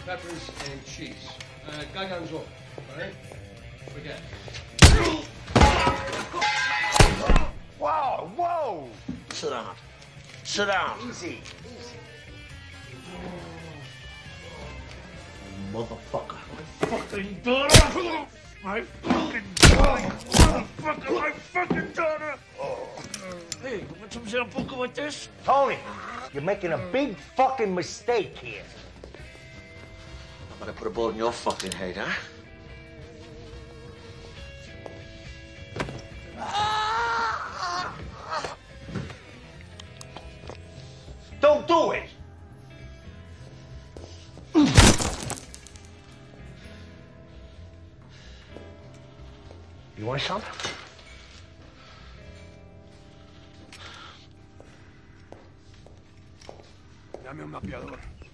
peppers, and cheese. Garganzo, alright? Forget. Whoa, whoa! Sit down. Sit down. Easy. Motherfucker. Fucking daughter! My fucking daughter! Motherfucker, my fucking daughter! Hey, you want some Sambuca with this? Tony, you're making a big fucking mistake here. I'm gonna put a bullet in your fucking head, huh? Don't do it! You want some? Dame un mapeador.